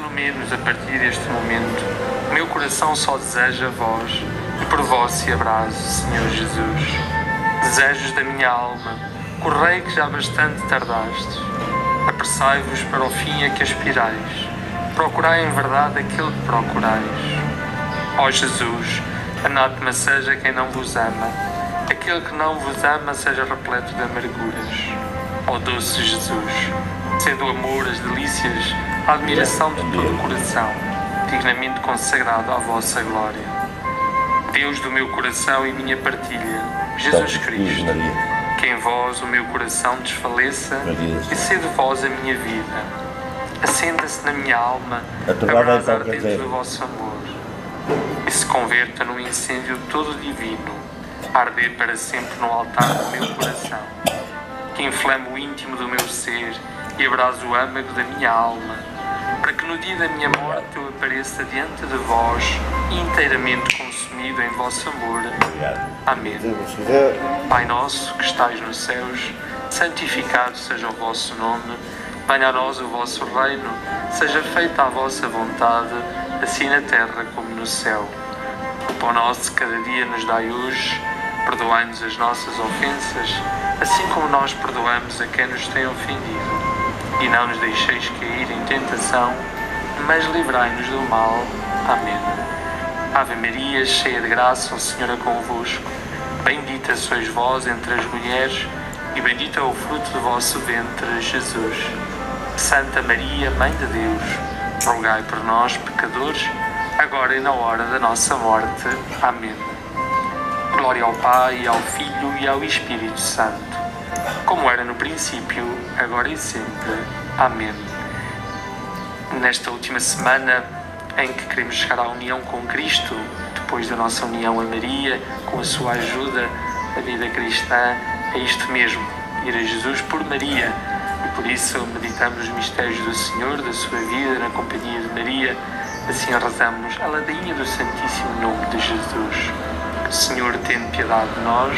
menos a partir deste momento, o meu coração só deseja vós e por vós se abrazo, Senhor Jesus. Desejos da minha alma, correi que já bastante tardastes. Apressai-vos para o fim a que aspirais. Procurai em verdade aquele que procurais. Ó Jesus, anátema seja quem não vos ama. Aquele que não vos ama seja repleto de amarguras. Ó doce Jesus, sede o amor, as delícias, a admiração de todo o coração, dignamente consagrado à vossa glória. Deus do meu coração e minha partilha, Jesus Cristo, que em vós o meu coração desfaleça e sede vós a minha vida. Acenda-se na minha alma a brasa ardente do vosso amor e se converta num incêndio todo divino, a arder para sempre no altar do meu coração, que inflame o íntimo do meu ser e abrase o âmago da minha alma, para que no dia da minha morte eu apareça diante de vós inteiramente consumido em vosso amor. Amém. Pai nosso que estais nos céus, santificado seja o vosso nome, venha a nós o vosso reino, seja feita a vossa vontade, assim na terra como no céu. O pão nosso de cada dia nos dai hoje, perdoai-nos as nossas ofensas, assim como nós perdoamos a quem nos tem ofendido. E não nos deixeis cair em tentação, mas livrai-nos do mal. Amém. Ave Maria, cheia de graça, o Senhor é convosco. Bendita sois vós entre as mulheres, e bendito é o fruto do vosso ventre, Jesus. Santa Maria, Mãe de Deus, rogai por nós, pecadores, agora e na hora da nossa morte. Amém. Glória ao Pai, ao Filho e ao Espírito Santo, como era no princípio, agora e sempre. Amém. Nesta última semana em que queremos chegar à união com Cristo, depois da nossa união a Maria, com a sua ajuda, a vida cristã é isto mesmo, ir a Jesus por Maria. E por isso meditamos os mistérios do Senhor, da sua vida, na companhia de Maria. Assim rezamos a ladainha do Santíssimo Nome de Jesus. Senhor, tem piedade de nós.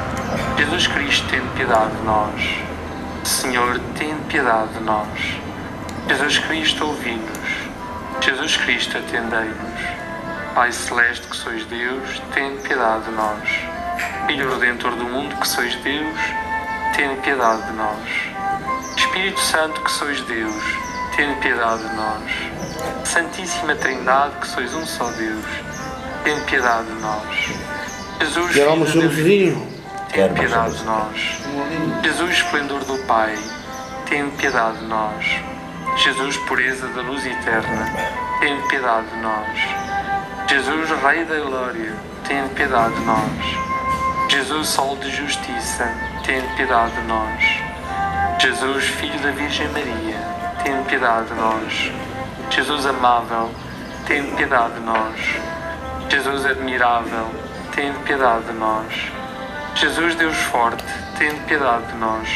Jesus Cristo, tem piedade de nós. Senhor, tem piedade de nós. Jesus Cristo, ouvi-nos. Jesus Cristo, atendei-nos. Pai Celeste, que sois Deus, tem piedade de nós. Filho Redentor do mundo, que sois Deus, tem piedade de nós. Espírito Santo, que sois Deus, tem piedade de nós. Santíssima Trindade, que sois um só Deus, tem piedade de nós. Jesus, Filho de Deus vivo, tem piedade de nós. Jesus, esplendor do Pai, tem piedade de nós. Jesus, pureza da luz eterna, tem piedade de nós. Jesus, Rei da glória, tem piedade de nós. Jesus, Sol de justiça, tem piedade de nós. Jesus, Filho da Virgem Maria, tem piedade de nós. Jesus amável, tem piedade de nós. Jesus admirável, tem piedade de nós. Jesus, Deus forte, tem piedade de nós.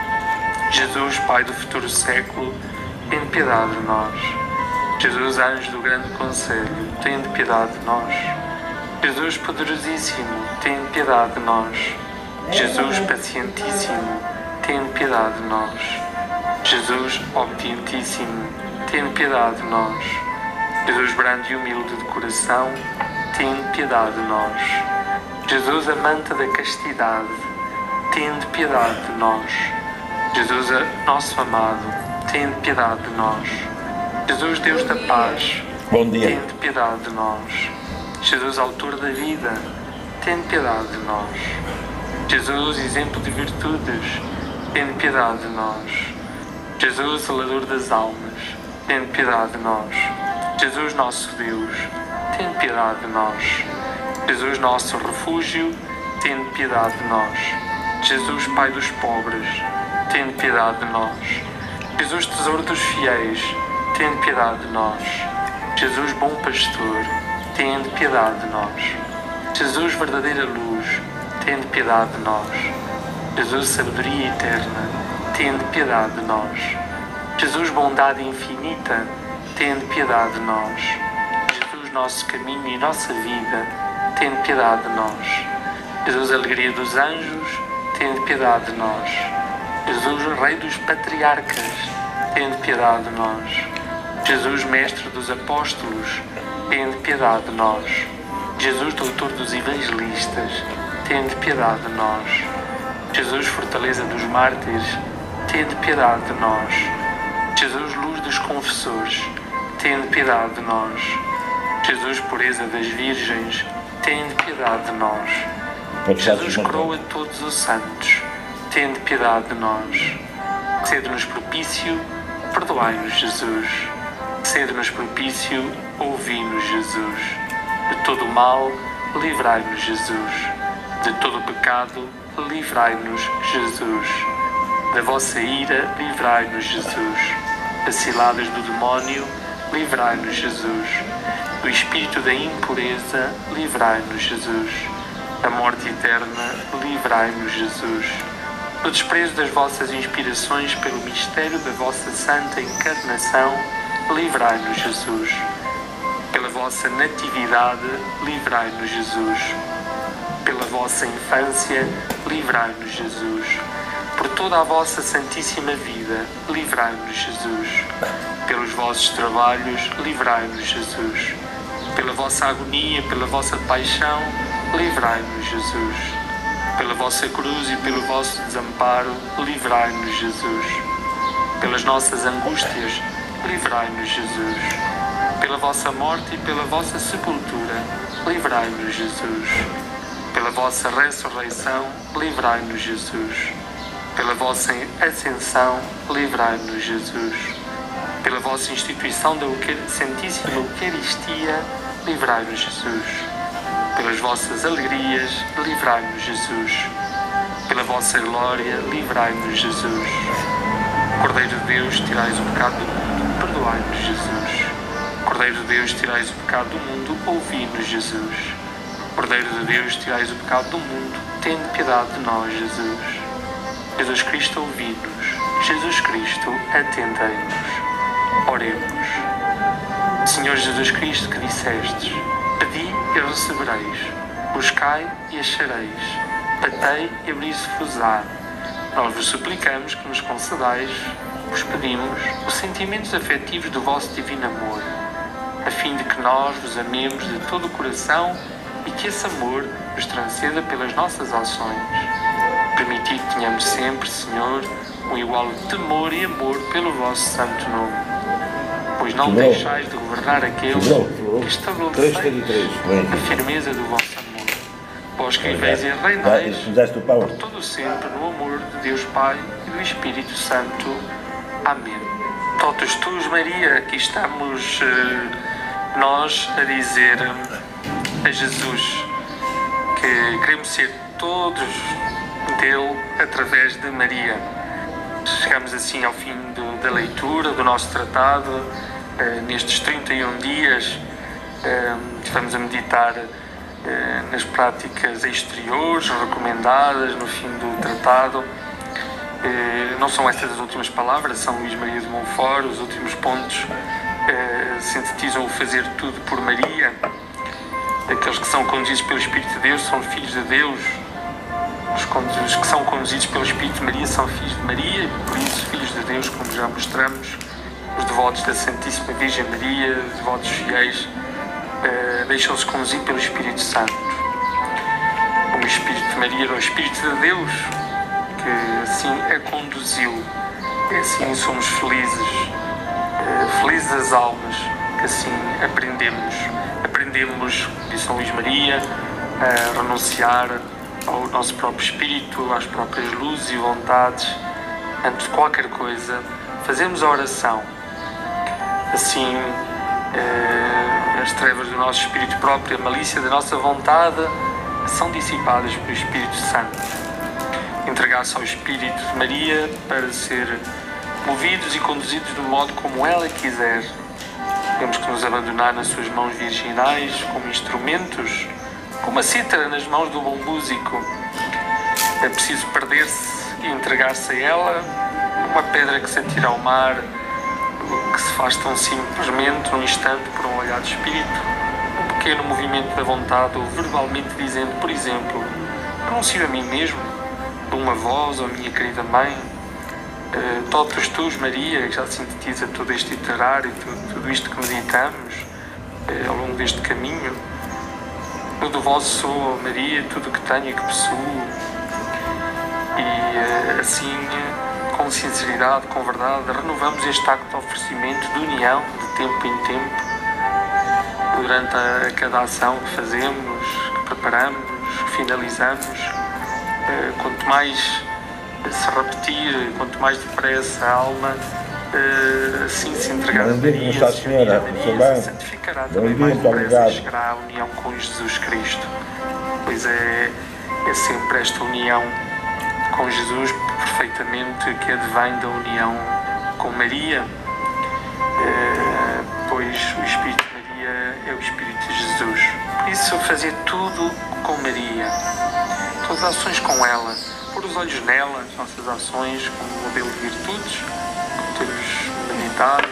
Jesus, Pai do futuro século, tem piedade de nós. Jesus, anjo do grande conselho, tem piedade de nós. Jesus, poderosíssimo, tem piedade de nós. Jesus, pacientíssimo, tem piedade de nós. Jesus, obedientíssimo, tem piedade de nós. Jesus, brando e humilde de coração, tem piedade de nós. Jesus, amante da castidade, tem piedade de nós. Jesus, nosso amado, tem piedade de nós. Jesus, Deus da paz, tem piedade de nós. Jesus, autor da vida, tem piedade de nós. Jesus, exemplo de virtudes, tem piedade de nós. Jesus, zelador das almas, tem piedade de nós. Jesus, nosso Deus, tem piedade de nós. Jesus, nosso refúgio, tem piedade de nós. Jesus, Pai dos pobres, tem piedade de nós. Jesus, tesouro dos fiéis, tem piedade de nós. Jesus, bom pastor, tem piedade de nós. Jesus, verdadeira luz, tem piedade de nós. Jesus, sabedoria eterna, tem piedade de nós. Jesus, bondade infinita, tem piedade de nós. Jesus, nosso caminho e nossa vida, tem piedade de nós. Jesus, alegria dos anjos, tem piedade de nós. Jesus, Rei dos patriarcas, tem piedade de nós. Jesus, mestre dos apóstolos, tende piedade de nós. Jesus, doutor dos evangelistas, tende piedade de nós. Jesus, fortaleza dos mártires, tende piedade de nós. Jesus, luz dos confessores, tende piedade de nós. Jesus, pureza das virgens, tende piedade de nós. Jesus, coroa de todos os santos, tende piedade de nós. Sede-nos propício, perdoai-nos, Jesus. Sede-nos propício, ouvi-nos, Jesus. De todo o mal, livrai-nos, Jesus. De todo o pecado, livrai-nos, Jesus. Da vossa ira, livrai-nos, Jesus. Das ciladas do demónio, livrai-nos, Jesus. Do espírito da impureza, livrai-nos, Jesus. Da morte eterna, livrai-nos, Jesus. Do desprezo das vossas inspirações pelo mistério da vossa santa encarnação, livrai-nos, Jesus. Pela vossa natividade, livrai-nos, Jesus. Pela vossa infância, livrai-nos, Jesus. Por toda a vossa santíssima vida, livrai-nos, Jesus. Pelos vossos trabalhos, livrai-nos, Jesus. Pela vossa agonia, pela vossa paixão, livrai-nos, Jesus. Pela vossa cruz e pelo vosso desamparo, livrai-nos, Jesus. Pelas nossas angústias, livrai-nos, Jesus. Pela vossa morte e pela vossa sepultura, livrai-nos, Jesus. Pela vossa ressurreição, livrai-nos, Jesus. Pela vossa ascensão, livrai-nos, Jesus. Pela vossa instituição da Santíssima Eucaristia, livrai-nos, Jesus. Pelas vossas alegrias, livrai-nos, Jesus. Pela vossa glória, livrai-nos, Jesus. Cordeiro de Deus, tirais o pecado do mundo, perdoai-nos, Jesus. Cordeiro de Deus, tirais o pecado do mundo, ouvi-nos, Jesus. Cordeiro de Deus, tirais o pecado do mundo, tende piedade de nós, Jesus. Jesus Cristo, ouvi-nos. Jesus Cristo, atendei-nos. Oremos. Senhor Jesus Cristo, que dissestes: pedi e recebereis, buscai e achareis, batei e abrir-se-vos-á. Nós vos suplicamos que nos concedais, vos pedimos, os sentimentos afetivos do vosso divino amor, a fim de que nós vos amemos de todo o coração e que esse amor nos transcenda pelas nossas ações. Permiti que tenhamos sempre, Senhor, um igual temor e amor pelo vosso santo nome, pois não deixais de governar aqueles que estabeleceis a firmeza do vosso amor. Vós que viveis e reinais por todo sempre no amor de Deus Pai e do Espírito Santo. Amém. Totus tus, Maria, aqui estamos nós a dizer a Jesus que queremos ser todos dele através de Maria. Chegamos assim ao fim da leitura do nosso tratado. Nestes 31 dias vamos a meditar nas práticas exteriores recomendadas no fim do tratado. Não são estas as últimas palavras, São Luís Maria de Montfort. Os últimos pontos sintetizam o fazer tudo por Maria. Aqueles que são conduzidos pelo Espírito de Deus são filhos de Deus. Os que são conduzidos pelo Espírito de Maria são filhos de Maria, e por isso filhos de Deus, como já mostramos. Os devotos da Santíssima Virgem Maria, os devotos fiéis, deixam-se conduzir pelo Espírito Santo. Como o Espírito de Maria era o Espírito de Deus, que assim a conduziu. E assim somos felizes, felizes as almas, que assim aprendemos. Aprendemos, disse São Luís Maria, a renunciar ao nosso próprio espírito, às próprias luzes e vontades. Antes de qualquer coisa, fazemos a oração. Assim, as trevas do nosso espírito próprio, a malícia da nossa vontade, são dissipadas pelo Espírito Santo. Entregar-se ao Espírito de Maria para ser movidos e conduzidos do modo como ela quiser. Temos que nos abandonar nas suas mãos virginais como instrumentos, como a cítara nas mãos do bom músico. É preciso perder-se e entregar-se a ela, uma pedra que se atira ao mar, que se faz tão simplesmente num instante por um olhar de espírito, um pequeno movimento da vontade, ou verbalmente dizendo, por exemplo: renuncio a mim mesmo, dou uma voz à minha querida mãe, Totus tus, Maria, que já sintetiza todo este itinerário, tudo isto que meditamos ao longo deste caminho. Tudo vosso sou, Maria, tudo que tenho e que possuo. E assim, com sinceridade, com verdade, renovamos este acto de oferecimento, de união, de tempo em tempo, durante cada ação que fazemos, que preparamos, que finalizamos. Quanto mais se repetir, quanto mais depressa a alma assim se entregar a Maria, se unir a Maria, se santificará também mais depressa e chegará à união com Jesus Cristo. Pois é sempre esta união com Jesus perfeitamente que advém da união com Maria, pois o Espírito de Maria é o Espírito de Jesus. Por isso, fazer tudo com Maria, todas as ações com ela, pôr os olhos nela, as nossas ações como modelo de virtudes, como temos meditado,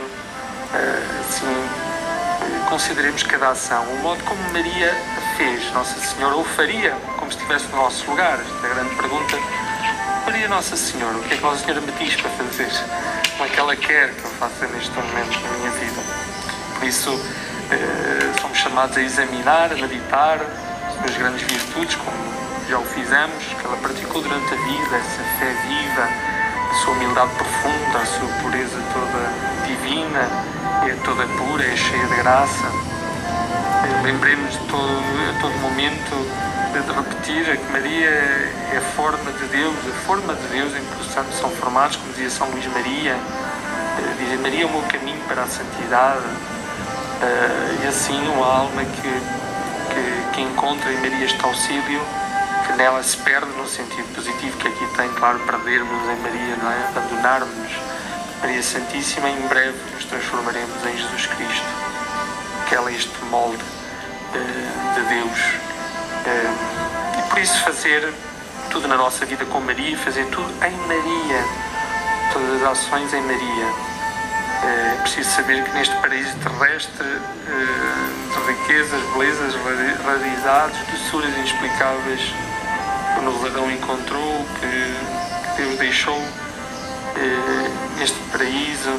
assim, consideremos cada ação, o modo como Maria a fez, Nossa Senhora, ou faria, como se estivesse no nosso lugar. Esta é a grande pergunta. Maria Nossa Senhora, o que é que Nossa Senhora me diz para fazer? Como é que ela quer que eu faça neste momento da minha vida? Por isso, somos chamados a examinar, a meditar as suas grandes virtudes, como já o fizemos, que ela praticou durante a vida, essa fé viva, a sua humildade profunda, a sua pureza toda divina, é toda pura, é cheia de graça. Lembremos a todo momento de repetir que Maria é a forma de Deus em que os santos são formados, como dizia São Luís Maria. Dizem Maria é o meu caminho para a santidade. E assim uma alma que encontra em Maria este auxílio, que nela se perde no sentido positivo que aqui tem, claro, perdermos em Maria, não é? Abandonarmos Maria Santíssima, em breve nos transformaremos em Jesus Cristo, que ela é este molde de Deus. E por isso fazer tudo na nossa vida com Maria, fazer tudo em Maria, todas as ações em Maria. É preciso saber que neste paraíso terrestre de riquezas, belezas, raridades, doçuras inexplicáveis, que o novo Adão encontrou, que Deus deixou, este paraíso,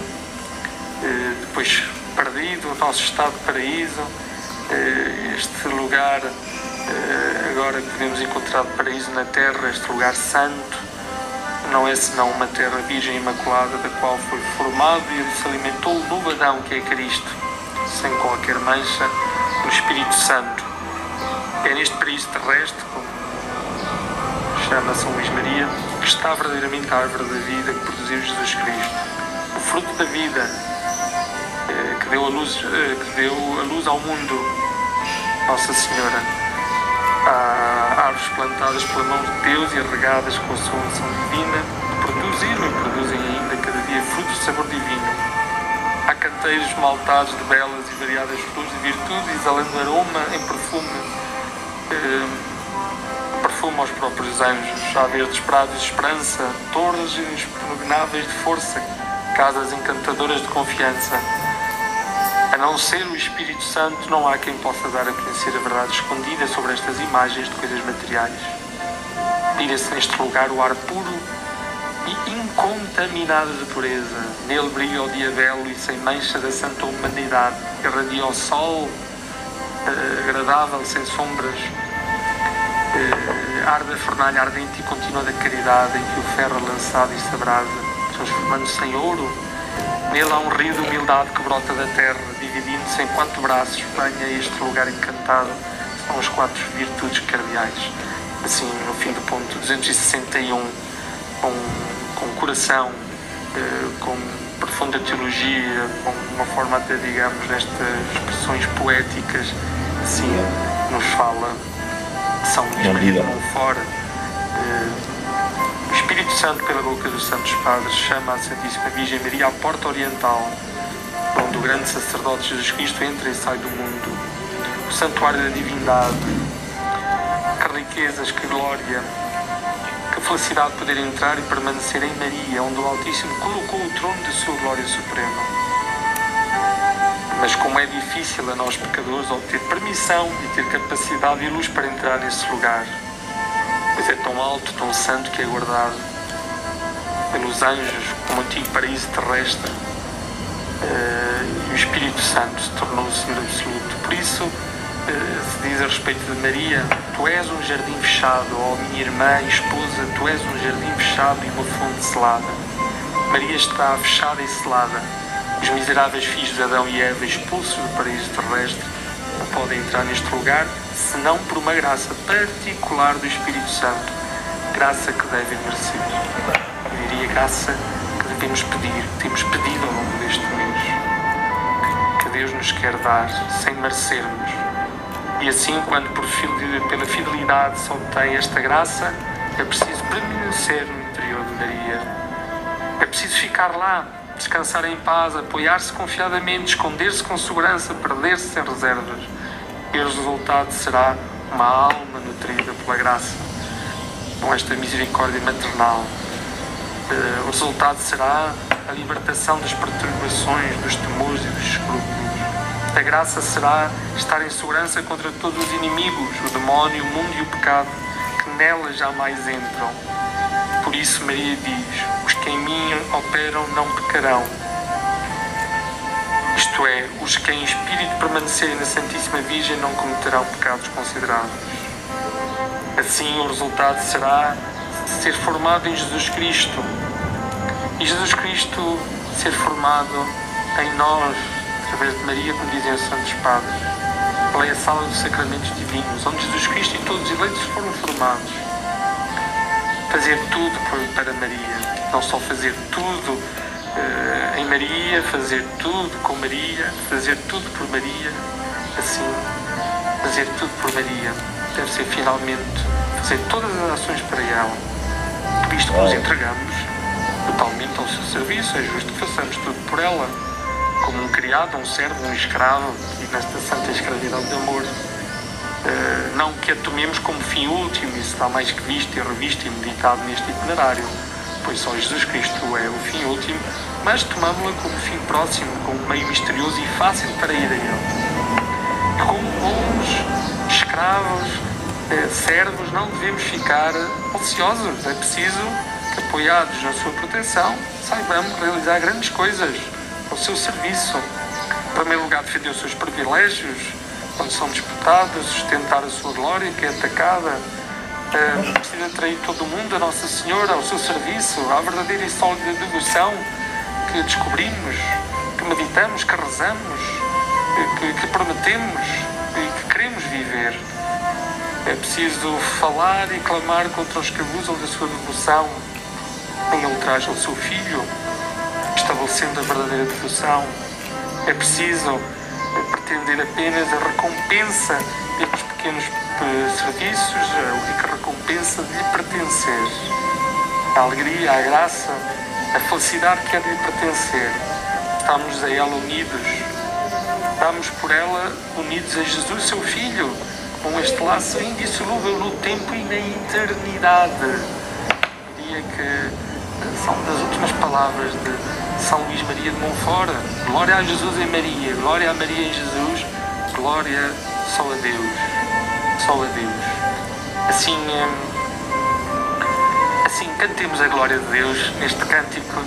depois perdido, o nosso estado de paraíso, este lugar, agora que podemos encontrar de paraíso na terra, este lugar santo, não é senão uma terra virgem imaculada, da qual foi formado e ele se alimentou o novo Adão, que é Cristo, sem qualquer mancha, no Espírito Santo. É neste paraíso terrestre, como chama São Luís Maria, que está verdadeiramente a árvore da vida que produziu Jesus Cristo. O fruto da vida que deu a luz ao mundo, Nossa Senhora. Há árvores plantadas pela mão de Deus e regadas com a sua unção divina, que produziram e produzem ainda cada dia frutos de sabor divino. Há canteiros maltados de belas e variadas flores de virtude, exalando aroma em perfume aos próprios anjos. Há verdes prados de esperança, torres inexpugnáveis de força, casas encantadoras de confiança. A não ser o Espírito Santo, não há quem possa dar a conhecer a verdade escondida sobre estas imagens de coisas materiais. Tira-se neste lugar o ar puro e incontaminado de pureza. Nele brilha o dia belo e sem mancha da santa humanidade. Irradia o sol, agradável, sem sombras. Arde a fornalha ardente e contínua da caridade, em que o ferro é lançado e se abrasa, transformando-se em ouro. Nele há um rio de humildade que brota da terra, dividindo-se em 4 braços, banha este lugar encantado. São as 4 virtudes cardeais. Assim, no fim do ponto 261, com coração, com profunda teologia, com uma forma até, digamos, nestas expressões poéticas, assim nos fala São Luís Maria de Montfort. O Espírito Santo, pela boca dos Santos Padres, chama a Santíssima Virgem Maria à porta oriental, onde o grande sacerdote Jesus Cristo entra e sai do mundo. O santuário da divindade. Que riquezas, que glória, que felicidade poder entrar e permanecer em Maria, onde o Altíssimo colocou o trono de sua glória suprema. Mas como é difícil a nós pecadores obter permissão e ter capacidade e luz para entrar nesse lugar, pois é tão alto, tão santo que é guardado. pelos anjos como antigo paraíso terrestre, e o Espírito Santo se tornou o Senhor absoluto. Por isso, se diz a respeito de Maria: tu és um jardim fechado, ó minha irmã e esposa, tu és um jardim fechado e uma fonte selada. Maria está fechada e selada. Os miseráveis filhos de Adão e Eva, expulsos do paraíso terrestre, não podem entrar neste lugar senão por uma graça particular do Espírito Santo, graça que devem merecer. Eu diria graça que devemos pedir, que temos pedido ao longo deste mês, que Deus nos quer dar sem merecermos. E assim, quando pela fidelidade se obtém esta graça, é preciso permanecer no interior de Maria. É preciso ficar lá, descansar em paz, apoiar-se confiadamente, esconder-se com segurança, perder-se sem reservas. E o resultado será uma alma nutrida pela graça, com esta misericórdia maternal. O resultado será a libertação das perturbações, dos temores e dos escrúpulos. A graça será estar em segurança contra todos os inimigos, o demónio, o mundo e o pecado, que nela jamais entram. Por isso Maria diz: os que em mim operam não pecarão. Isto é, os que em espírito permanecerem na Santíssima Virgem não cometerão pecados consideráveis. Assim, o resultado será ser formado em Jesus Cristo. E Jesus Cristo ser formado em nós, através de Maria, como dizem os Santos Padres. Ela é a sala dos sacramentos divinos, onde Jesus Cristo e todos os eleitos foram formados. Fazer tudo para Maria, não só fazer tudo em Maria, fazer tudo com Maria, fazer tudo por Maria, assim, fazer tudo por Maria. Deve ser finalmente fazer todas as ações para ela. Visto que nos entregamos totalmente ao seu serviço, é justo que façamos tudo por ela, como um criado, um servo, um escravo, e nesta santa escravidão de amor. Não que a tomemos como fim último, isso está mais que visto e revisto e meditado neste itinerário, pois só Jesus Cristo é o fim último, mas tomámos-la como fim próximo, como meio misterioso e fácil para ir a Ele. E como bons escravos, servos, não devemos ficar ociosos. É preciso que, apoiados na sua proteção, saibamos realizar grandes coisas ao seu serviço. Em primeiro lugar, defender os seus privilégios quando são disputados, sustentar a sua glória que é atacada. Precisa atrair todo o mundo a Nossa Senhora ao seu serviço, à verdadeira e sólida devoção que descobrimos, que meditamos, que rezamos, que prometemos e que queremos viver. É preciso falar e clamar contra os que abusam da sua devoção em ultraje ao seu Filho, estabelecendo a verdadeira devoção. É preciso pretender apenas a recompensa destes pequenos serviços, a única recompensa de lhe pertencer. A alegria, a graça, a felicidade que é de lhe pertencer. Estamos a ela unidos. Estamos por ela unidos a Jesus, seu Filho, com este laço indissolúvel no tempo e na eternidade. Diria que são das últimas palavras de São Luís Maria de Montfort: glória a Jesus em Maria, glória a Maria em Jesus, glória só a Deus, só a Deus. Assim cantemos a glória de Deus neste cântico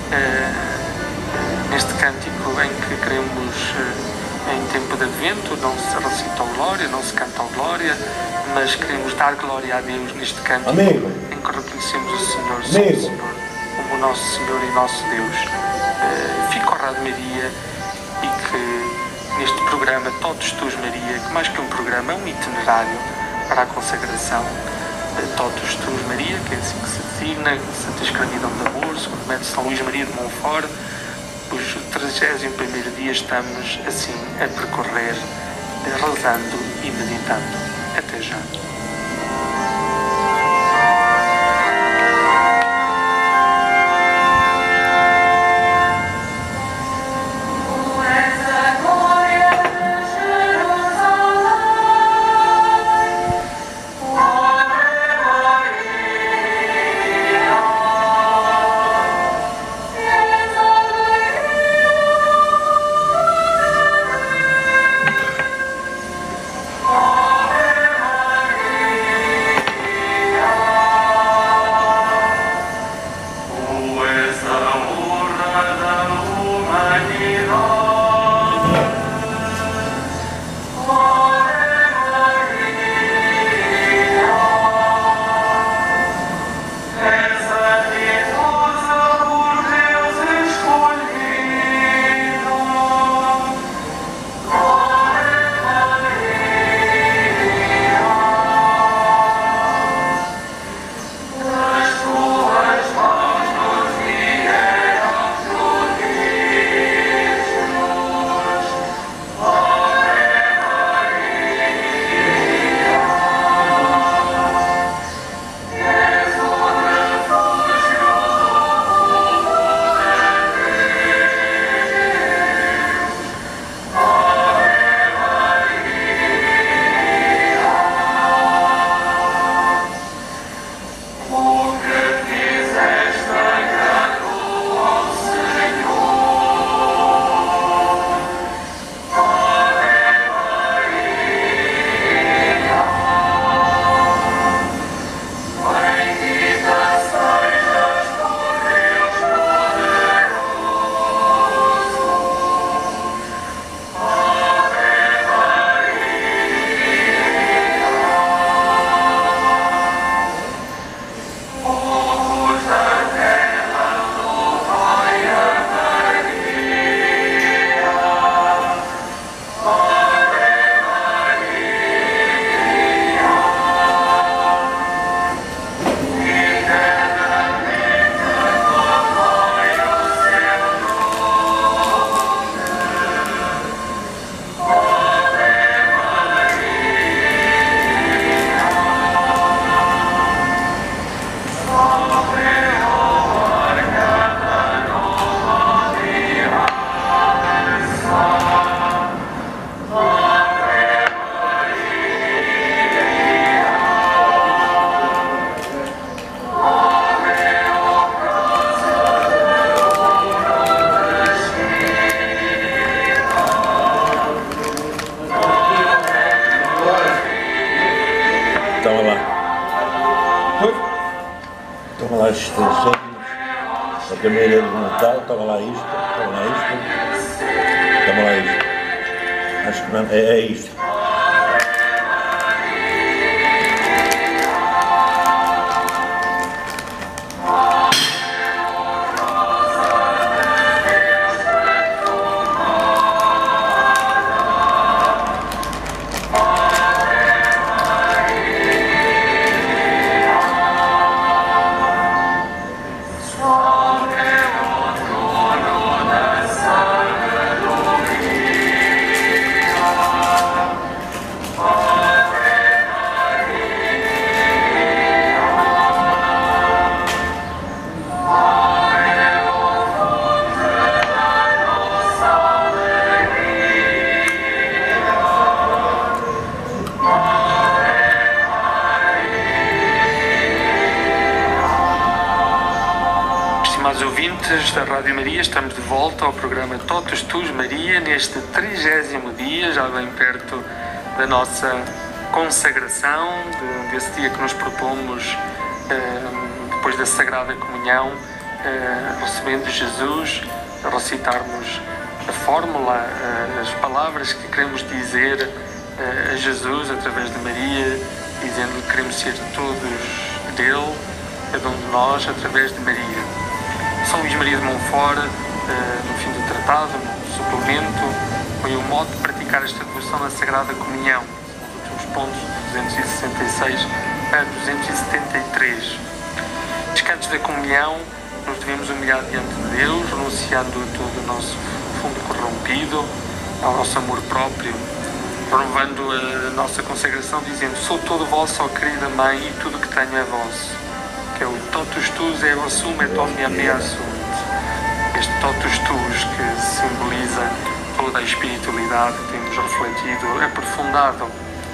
em que queremos, em tempo de Advento, não se recita o glória, não se canta o glória, mas queremos dar glória a Deus neste cântico, amigo, em que reconhecemos o Senhor, Senhor, como o nosso Senhor e nosso Deus. Fique honrado, Maria, e que neste programa Totus Tuus, Maria, que mais que um programa é um itinerário para a consagração, Totus Tuus, Maria, que é assim que se designa, Santa Escravidão de Amor, segundo método São Luís Maria de Montfort. Os 31º dia estamos assim a percorrer, rezando e meditando. Até já. mais festejamos a primeira do Natal. Toma lá isto. Acho que não, é isto. Estimados ouvintes da Rádio Maria, estamos de volta ao programa Totus Tus Maria, neste 30º dia, já bem perto da nossa consagração, desse dia que nos propomos, depois da Sagrada Comunhão, recebendo Jesus, a recitarmos a fórmula, as palavras que queremos dizer a Jesus através de Maria, dizendo que queremos ser todos dele, cada um de nós, através de Maria. São Luís Maria de Montfort, no fim do tratado, no suplemento, foi o modo de praticar esta devoção na Sagrada Comunhão, nos últimos pontos de 266 a 273. Descantos da comunhão, nos devemos humilhar diante de Deus, renunciando a todo o nosso fundo corrompido, ao nosso amor próprio, renovando a nossa consagração, dizendo: sou todo vosso, ó querida Mãe, e tudo que tenho é vosso. Que é o totus tus ego sum et omnia mea sunt. Este totus tus que simboliza toda a espiritualidade que temos refletido, aprofundado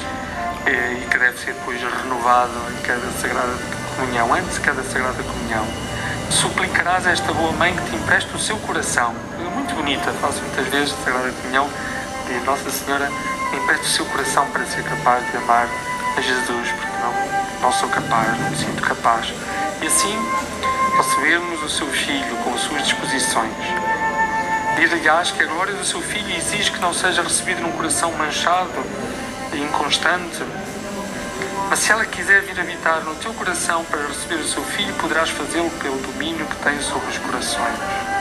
e que deve ser depois renovado em cada Sagrada Comunhão, antes de cada Sagrada Comunhão. Suplicarás a esta boa Mãe que te empreste o seu coração. É muito bonita, faço muitas vezes a Sagrada Comunhão, e Nossa Senhora empreste o seu coração para ser capaz de amar a Jesus, porque não sou capaz, não me sinto capaz. E assim recebermos o seu Filho com as suas disposições. Dir-lhe-ás que a glória do seu Filho exige que não seja recebido num coração manchado e inconstante. Mas se ela quiser vir habitar no teu coração para receber o seu Filho, poderás fazê-lo pelo domínio que tem sobre os corações.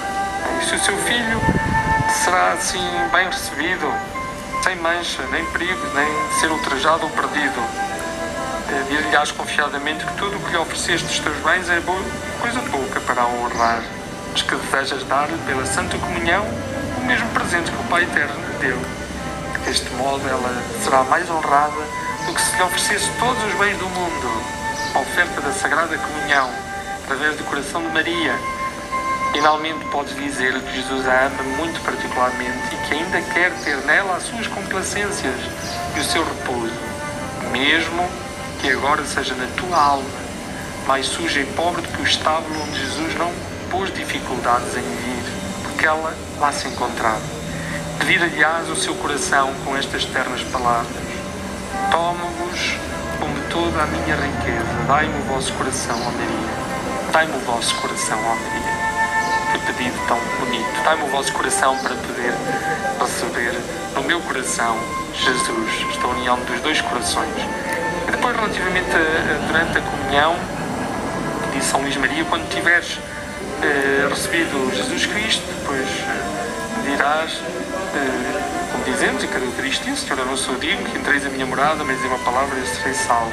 E se o seu Filho será assim bem recebido, sem mancha, nem perigo, nem ser ultrajado ou perdido, dir-lhe-ás confiadamente que tudo o que lhe ofereceste dos teus bens é coisa pouca para a honrar, mas que desejas dar-lhe pela Santa Comunhão o mesmo presente que o Pai Eterno lhe deu. Que deste modo ela será mais honrada do que se lhe oferecesse todos os bens do mundo. A oferta da Sagrada Comunhão, através do coração de Maria. Finalmente podes dizer-lhe que Jesus a ama muito particularmente e que ainda quer ter nela as suas complacências e o seu repouso, mesmo que agora seja na tua alma, mais suja e pobre do que o estábulo onde Jesus não pôs dificuldades em vir, porque ela lá se encontrava. Pedir-lhe-ás o seu coração com estas ternas palavras: toma-vos como toda a minha riqueza, dai-me o vosso coração, ó Maria. Dai-me o vosso coração, ó Maria. Que pedido tão bonito. Dai-me o vosso coração para poder receber no meu coração Jesus, esta união dos dois corações. E depois, relativamente durante a comunhão, diz São Luís Maria, quando tiveres recebido Jesus Cristo, depois dirás, como dizemos em cada Eucaristia: Senhor, eu não sou digno que entreis a minha morada, mas dizer uma palavra e eu serei salvo.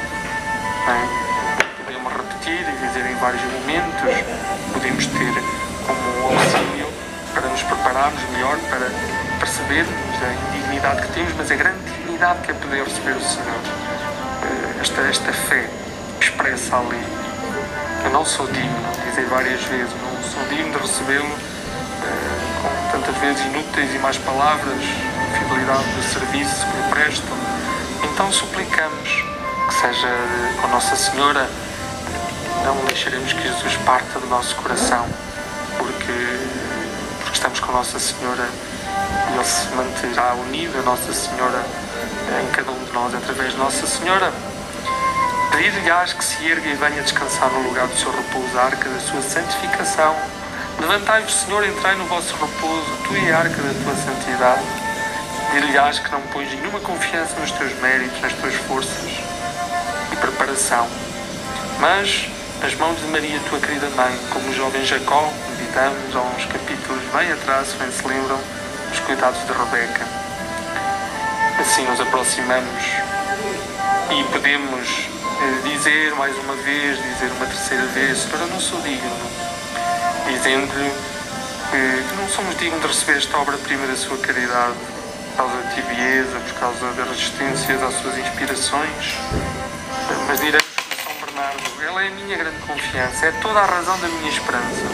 Podemos repetir e dizer em vários momentos, podemos ter como auxílio para nos prepararmos melhor, para percebermos a indignidade que temos, mas a grande dignidade que é poder receber o Senhor. Esta fé expressa ali: eu não sou digno, dizer várias vezes, não sou digno de recebê-lo, com tantas vezes inúteis e más palavras, fidelidade do serviço que lhe presto. Então suplicamos que seja com Nossa Senhora, não deixaremos que Jesus parta do nosso coração, porque estamos com Nossa Senhora e Ele se manterá unido a Nossa Senhora em cada um de nós, através de Nossa Senhora. Pedir-lhe-ás que se ergue e venha descansar no lugar do seu repouso, a arca da sua santificação. Levantai-vos, Senhor, entrai no vosso repouso, tu e a arca da tua santidade. Dir-lhe-ás que não pões nenhuma confiança nos teus méritos, nas tuas forças e preparação, mas nas mãos de Maria, tua querida mãe, como o jovem Jacó, meditamos há uns capítulos bem atrás, se bem se lembram, os cuidados de Rebeca. Assim nos aproximamos e podemos dizer mais uma vez, dizer uma terceira vez: Senhor, eu não sou digno, dizendo que não somos dignos de receber esta obra-prima da sua caridade, por causa da tibieza, por causa das resistências às suas inspirações, mas diremos como São Bernardo: ela é a minha grande confiança, é toda a razão da minha esperança.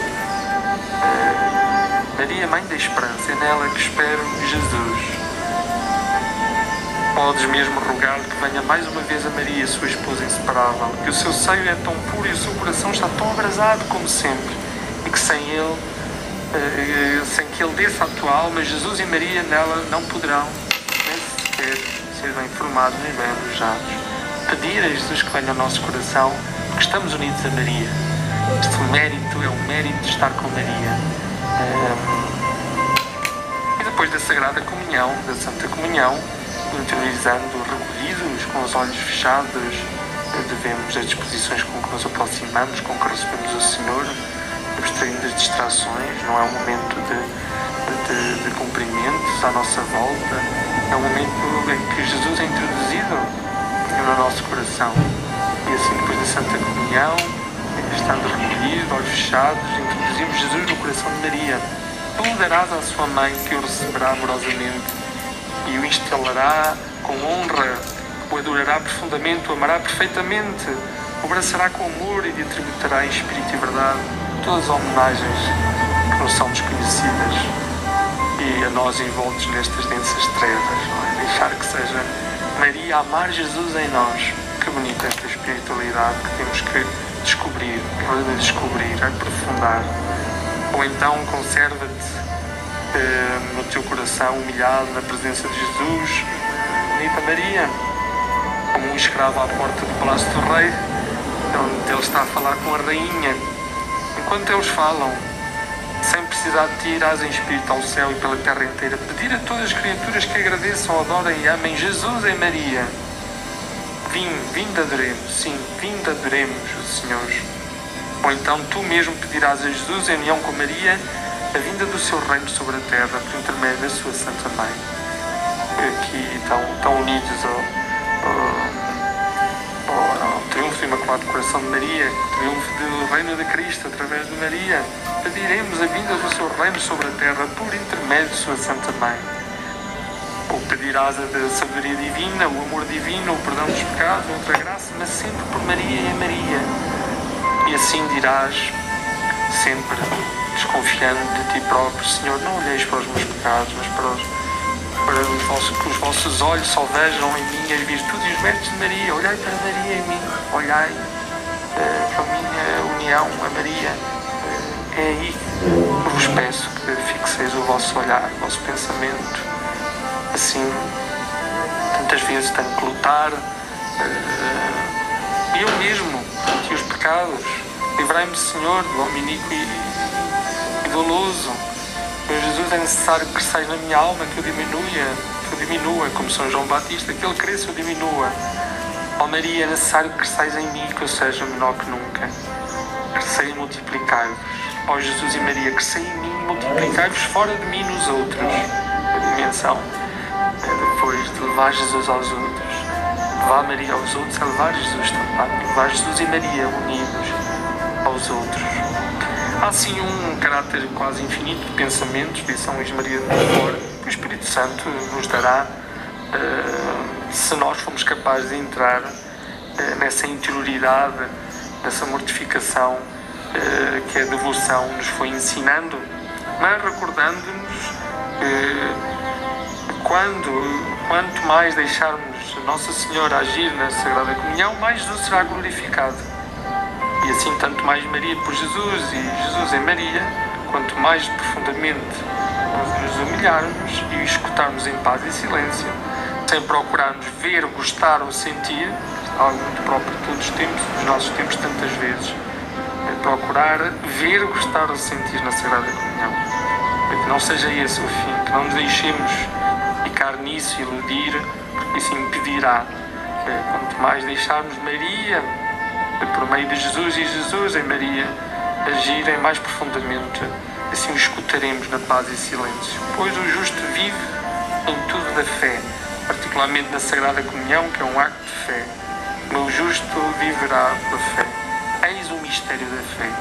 Maria, mãe da esperança, é nela que espero Jesus. Podes mesmo rogar que venha mais uma vez a Maria, sua esposa inseparável, que o seu seio é tão puro e o seu coração está tão abrasado como sempre, e que sem que ele desça a tua alma, Jesus e Maria nela não poderão nem sequer ser bem formados nem bem alojados. Pedir a Jesus que venha ao nosso coração, porque estamos unidos a Maria. Este mérito é o mérito de estar com Maria. E depois da Sagrada Comunhão, da Santa Comunhão, interiorizando, recolhidos, com os olhos fechados, devemos as disposições com que nos aproximamos, com que recebemos o Senhor, abstraindo das distrações. Não é um momento de cumprimentos à nossa volta, é um momento em que Jesus é introduzido no nosso coração. E assim, depois da Santa Comunhão, estando recolhido, olhos fechados, introduzimos Jesus no coração de Maria. Tu darás à sua mãe, que o receberá amorosamente e o instalará com honra, o adorará profundamente, o amará perfeitamente, o abraçará com amor e lhe tributará em espírito e verdade todas as homenagens que nos são desconhecidas, e a nós envoltos nestas densas trevas, não é? Deixar que seja Maria a amar Jesus em nós. Que bonita esta espiritualidade que temos que descobrir, redescobrir, aprofundar. Ou então conserva-te no teu coração humilhado na presença de Jesus, bonita Maria, como um escravo à porta do palácio do rei, onde ele está a falar com a rainha. Enquanto eles falam, sem precisar de ti, irás em espírito ao céu e pela terra inteira pedir a todas as criaturas que agradeçam, adorem e amem Jesus e Maria. Vinde adoremos, sim, vinde adoremos o Senhor. Ou então tu mesmo pedirás a Jesus, em união com Maria, a vinda do seu reino sobre a terra, por intermédio da sua Santa Mãe. Aqui tão unidos ao triunfo do Imaculado Coração de Maria, ao triunfo do reino de Cristo através de Maria, pediremos a vinda do seu reino sobre a terra por intermédio de sua Santa Mãe. Ou pedirás a sabedoria divina, o amor divino, o perdão dos pecados, outra graça, mas sempre por Maria e a Maria. E assim dirás, sempre desconfiando de ti próprio: Senhor, não olheis para os meus pecados, mas que os vossos olhos só vejam em mim as virtudes e os méritos de Maria. Olhai para Maria em mim, olhai para a minha união a Maria. É aí que vos peço que fixeis o vosso olhar, o vosso pensamento. Assim, tantas vezes tenho que lutar, eu mesmo, contra os pecados. Livrai-me, Senhor, do homem iníquo e doloso. Meu Jesus, é necessário que cresçais na minha alma, que eu diminua, como São João Batista, que ele cresça, eu diminua. Ó Maria, é necessário que cresçais em mim, que eu seja menor que nunca. Crescei e multiplicai-vos. Ó Jesus e Maria, crescei em mim e multiplicai-vos fora de mim nos outros. A dimensão depois de levar Jesus aos outros. Levar Maria aos outros é levar Jesus também. Levar Jesus e Maria unidos aos outros. Há assim um caráter quase infinito de pensamentos, de São Luís Maria de Montfort, que o Espírito Santo nos dará se nós formos capazes de entrar nessa interioridade, nessa mortificação que a devoção nos foi ensinando, mas recordando-nos quanto mais deixarmos Nossa Senhora agir na Sagrada Comunhão, mais Jesus será glorificado. E assim, tanto mais Maria por Jesus e Jesus em Maria, quanto mais profundamente nós nos humilharmos e escutarmos em paz e silêncio, sem procurarmos ver, gostar ou sentir, algo muito próprio de todos os tempos, dos nossos tempos tantas vezes, procurar ver, gostar ou sentir na Sagrada Comunhão. Que não seja esse o fim, que não nos deixemos ficar nisso, iludir, porque isso impedirá. Quanto mais deixarmos Maria, por meio de Jesus e Jesus em Maria, agirem mais profundamente, assim o escutaremos na paz e silêncio. Pois o justo vive em tudo da fé, particularmente na Sagrada Comunhão, que é um acto de fé. O justo viverá pela fé. Eis o mistério da fé.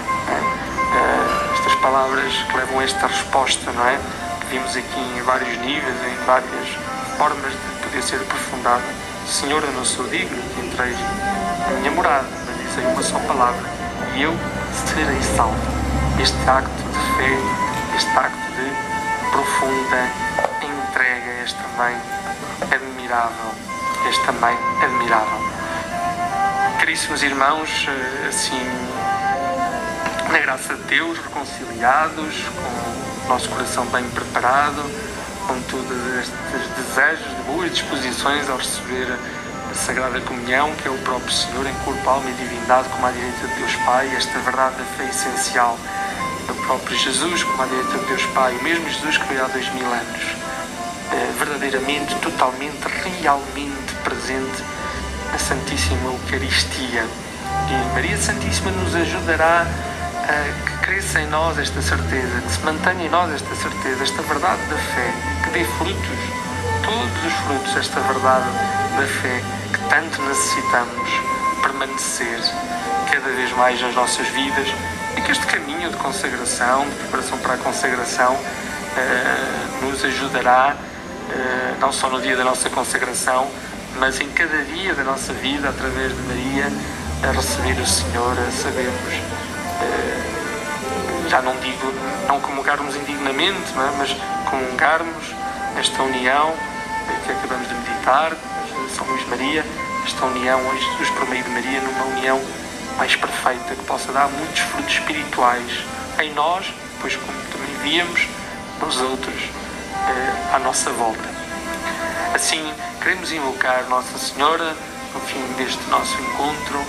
Estas palavras que levam a esta resposta, não é? Que vimos aqui em vários níveis, em várias formas de poder ser aprofundada. Senhor, eu não sou digno que entreis na minha morada, mas dizei uma só palavra e eu serei salvo. Este acto de fé, este acto de profunda entrega, és também admirável. És também admirável. Caríssimos irmãos, assim, na graça de Deus, reconciliados, com o nosso coração bem preparado, com todos estes desejos de boas disposições ao receber a Sagrada Comunhão, que é o próprio Senhor em corpo, alma e divindade, como à direita de Deus Pai, esta verdade da fé essencial do próprio Jesus, como à direita de Deus Pai, o mesmo Jesus que veio há 2000 anos, verdadeiramente, totalmente, realmente presente na Santíssima Eucaristia. E Maria Santíssima nos ajudará a que cresça em nós esta certeza, que se mantenha em nós esta certeza, esta verdade da fé, que dê frutos, todos os frutos desta verdade da fé que tanto necessitamos permanecer cada vez mais nas nossas vidas, e que este caminho de consagração, de preparação para a consagração, nos ajudará, não só no dia da nossa consagração, mas em cada dia da nossa vida, através de Maria, a receber o Senhor, a sabermos, já não digo não comungarmos indignamente, não é? Mas comungarmos esta união que acabamos de meditar, São Luís Maria, esta união, Jesus por meio de Maria, numa união mais perfeita, que possa dar muitos frutos espirituais em nós, pois como também víamos nos outros à nossa volta. Assim, queremos invocar Nossa Senhora no fim deste nosso encontro,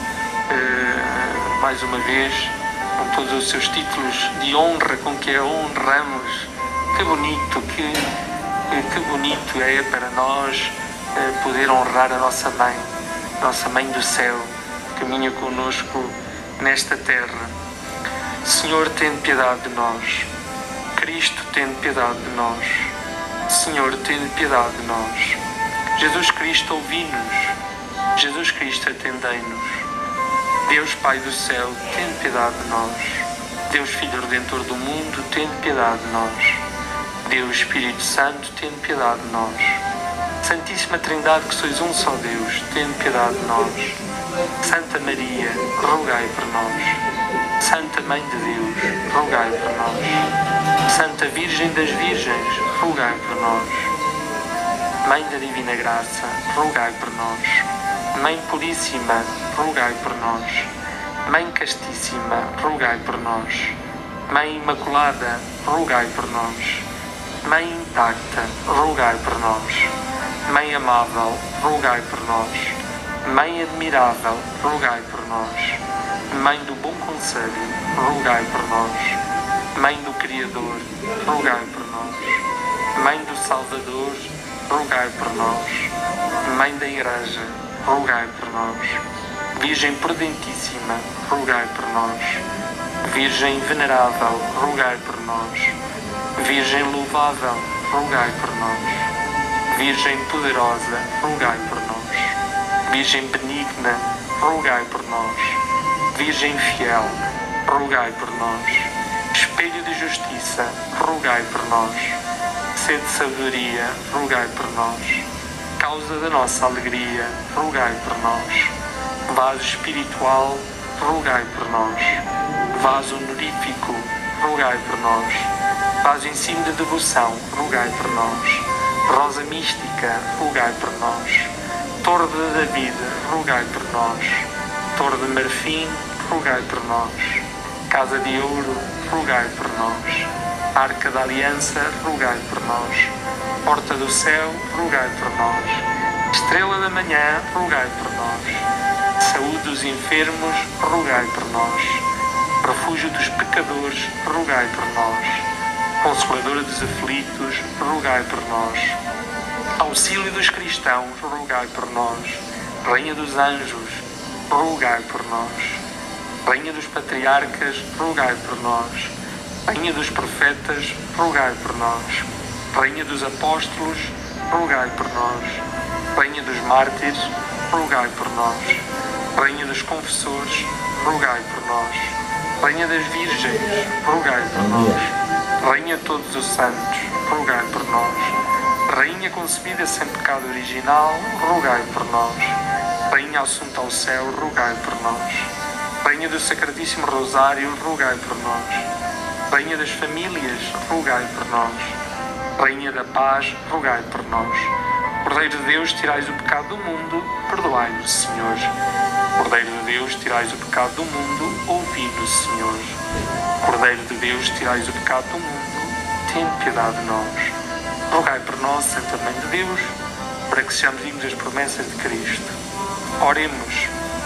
mais uma vez, com todos os seus títulos de honra com que a honramos. Que bonito, que bonito é para nós poder honrar a nossa Mãe do céu, que caminha conosco nesta terra. Senhor, tem piedade de nós. Cristo, tem piedade de nós. Senhor, tem piedade de nós. Jesus Cristo, ouvi-nos. Jesus Cristo, atendei-nos. Deus Pai do céu, tem piedade de nós. Deus Filho Redentor do mundo, tem piedade de nós. Deus Espírito Santo, tem piedade de nós. Santíssima Trindade, que sois um só Deus, tem piedade de nós. Santa Maria, rogai por nós. Santa Mãe de Deus, rogai por nós. Santa Virgem das Virgens, rogai por nós. Mãe da Divina Graça, rogai por nós. Mãe Puríssima, rogai por nós. Mãe Castíssima, rogai por nós. Mãe Imaculada, rogai por nós. Mãe Intacta, rogai por nós. Mãe Amável, rogai por nós. Mãe Admirável, rogai por nós. Mãe do Bom Conselho, rogai por nós. Mãe do Criador, rogai por nós. Mãe do Salvador, rogai por nós. Mãe da Igreja, rogai por nós. Virgem Prudentíssima, rogai por nós. Virgem Venerável, rogai por nós. Virgem Louvável, rogai por nós. Virgem Poderosa, rogai por nós. Virgem Benigna, rogai por nós. Virgem Fiel, rogai por nós. Espelho de Justiça, rogai por nós. Sede de Sabedoria, rogai por nós. Causa da nossa alegria, rogai por nós. Vaso espiritual, rogai por nós. Vaso honorífico, rogai por nós. Vaso em cima de devoção, rogai por nós. Rosa mística, rogai por nós. Torre de David, rogai por nós. Torre de marfim, rogai por nós. Casa de ouro, rogai por nós. Arca da Aliança, rogai por nós. Porta do céu, rogai por nós. Estrela da manhã, rogai por nós. Saúde dos enfermos, rogai por nós. Refúgio dos pecadores, rogai por nós. Consoladora dos aflitos, rogai por nós. Auxílio dos cristãos, rogai por nós. Rainha dos anjos, rogai por nós. Rainha dos patriarcas, rogai por nós. Rainha dos profetas, rogai por nós. Rainha dos apóstolos, rogai por nós. Rainha dos mártires, rogai por nós. Rainha dos confessores, rogai por nós. Rainha das virgens, rogai por nós. Rainha de todos os santos, rogai por nós. Rainha concebida sem pecado original, rogai por nós. Rainha assunta ao céu, rogai por nós. Rainha do Sacratíssimo Rosário, rogai por nós. Rainha das famílias, rogai por nós. Rainha da paz, rogai por nós. Cordeiro de Deus, tirais o pecado do mundo, perdoai-nos, Senhor. Cordeiro de Deus, tirais o pecado do mundo, ouvi-nos, Senhor. Cordeiro de Deus, tirais o pecado do mundo, tende piedade de nós. Rogai por nós, Santa Mãe de Deus, para que sejamos dignos das promessas de Cristo. Oremos.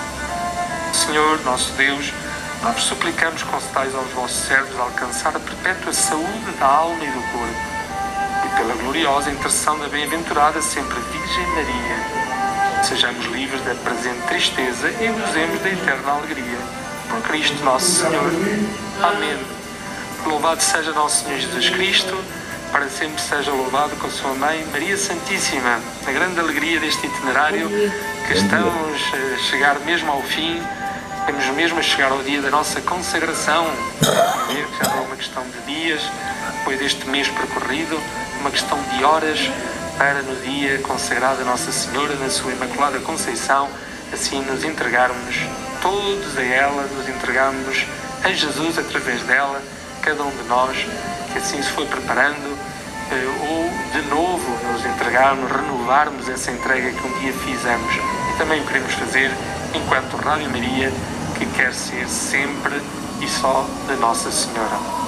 Senhor, nosso Deus, nós vos suplicamos que concedais aos vossos servos alcançar a perpétua saúde da alma e do corpo, e pela gloriosa intercessão da bem-aventurada sempre Virgem Maria, sejamos livres da presente tristeza e gozemos da eterna alegria. Por Cristo nosso Senhor. Amém. Louvado seja nosso Senhor Jesus Cristo, para sempre seja louvado com a sua Mãe, Maria Santíssima. A grande alegria deste itinerário, que estamos a chegar mesmo ao fim, temos mesmo a chegar ao dia da nossa consagração. Já não é uma questão de dias, depois deste mês percorrido, uma questão de horas, para no dia consagrado a Nossa Senhora, na sua Imaculada Conceição, assim nos entregarmos todos a ela, nos entregarmos a Jesus através dela, cada um de nós, que assim se foi preparando, ou de novo nos entregarmos, renovarmos essa entrega que um dia fizemos. E também o queremos fazer enquanto Rádio Maria, que quer ser sempre e só de Nossa Senhora.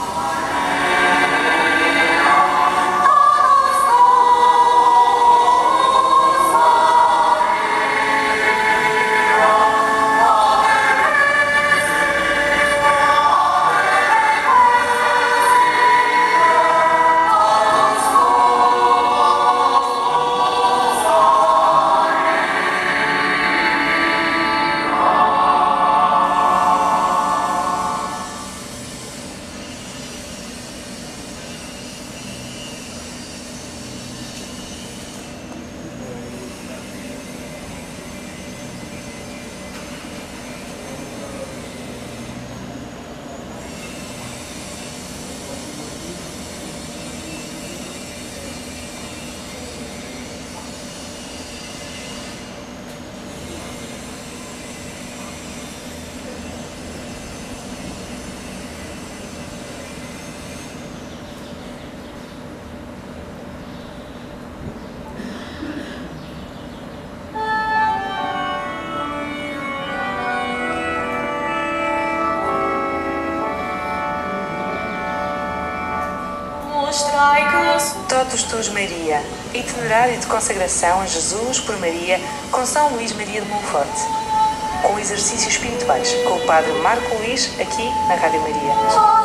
Totus Tus Maria, itinerário de consagração a Jesus por Maria com São Luís Maria de Montfort, com exercícios espirituais, com o Padre Marco Luís, aqui na Rádio Maria.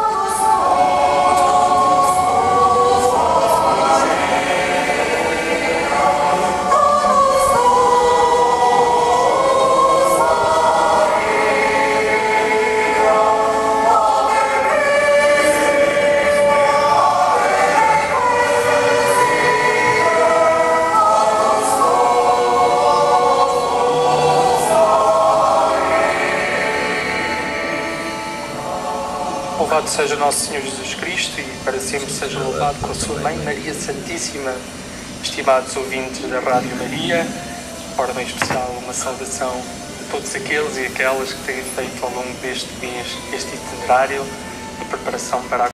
Louvado seja nosso Senhor Jesus Cristo e para sempre seja louvado com a sua Mãe Maria Santíssima. Estimados ouvintes da Rádio Maria, de forma especial uma saudação a todos aqueles e aquelas que têm feito ao longo deste mês este itinerário de preparação para a